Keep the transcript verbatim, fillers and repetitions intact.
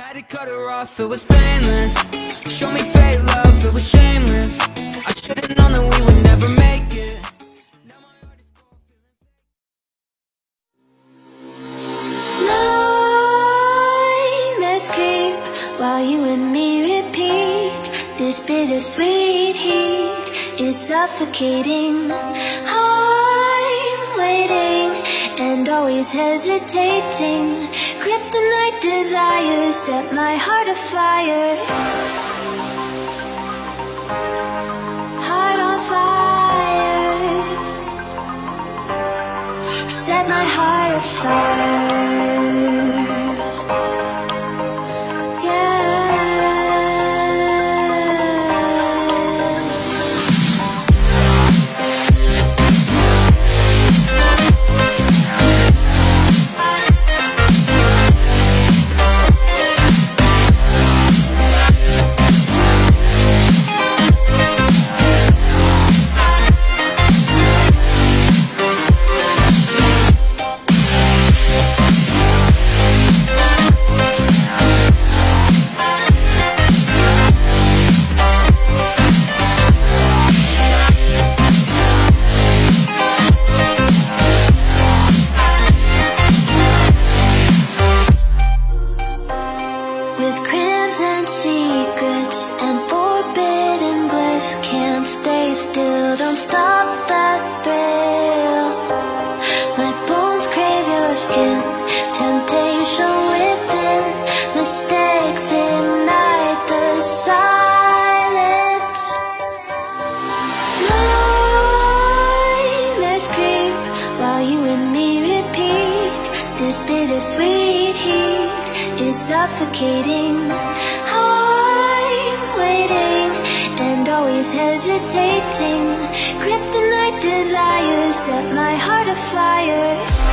Had to cut her off, it was painless. Show me fake love, it was shameless. I should've known that we would never make it. Now my heart is cold, feeling Nightmares creep while you and me repeat. This bittersweet heat is suffocating. I'm waiting and always hesitating. Kryptonite desires set my heart afire. Heart on fire. Set my heart afire. With crimson secrets and forbidden bliss, can't stay still, don't stop that thrill. My bones crave your skin, temptation within, mistakes ignite the silence. Nightmares creep while you and me repeat. This bittersweet heat is suffocating. I'm waiting and always hesitating. Kryptonite desires set my heart afire.